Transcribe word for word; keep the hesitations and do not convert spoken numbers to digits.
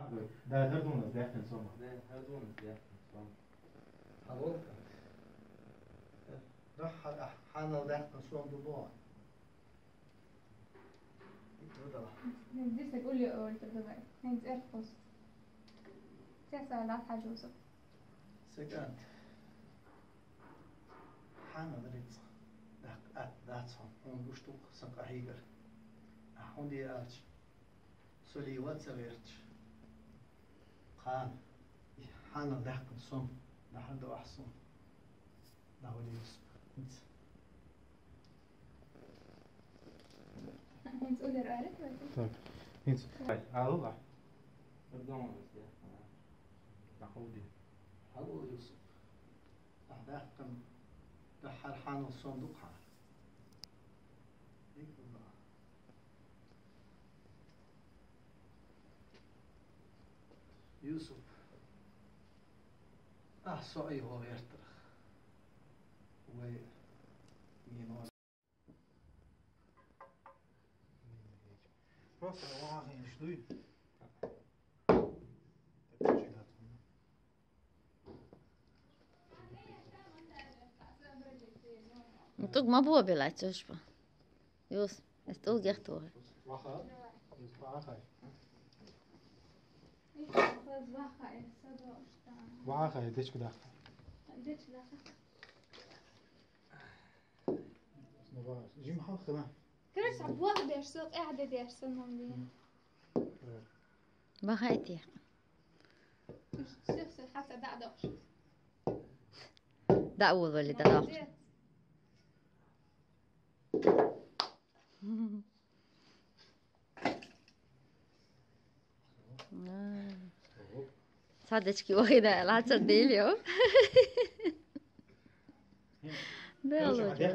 ده هردون از داخل سوما. ده هردون از داخل سوما. حلو. راح حنا داخل سوما ببوع. دي تقول لي أول تبغى هنز إرفض. تسأل على حاجة وصل. سكنت. حنا دريت. ده ده صام. هون بوشتوك سنك أهيجر. هون دي أرش. سولي واتسابيرش. قان. حنا داخل سوم. نحن دو أحسن. ده هو ليس. هنز قول لي رأيك ولا؟ طيب. هنز. الله. هردون از داخل. تعودي. حلو يوسف. أحداث كم دحر حان الصندوق حال. هيك والله. يوسف. أه سعي هو يرترخ. و مين Просто واحد يشتوي. Tog ma boobilaitsuspa. Just, es tog jahtuuhe. Wacha, is wacha. Wacha, dit gedacht. Dit gedacht. نبغى جيم حق ما. كرس عب واحد يرسل قاعدة يرسلهم لي. بخايتي. شوف حتى دع دوش. دعوة ولا دعوة. صدقك واخدة لا تصدقي اليوم.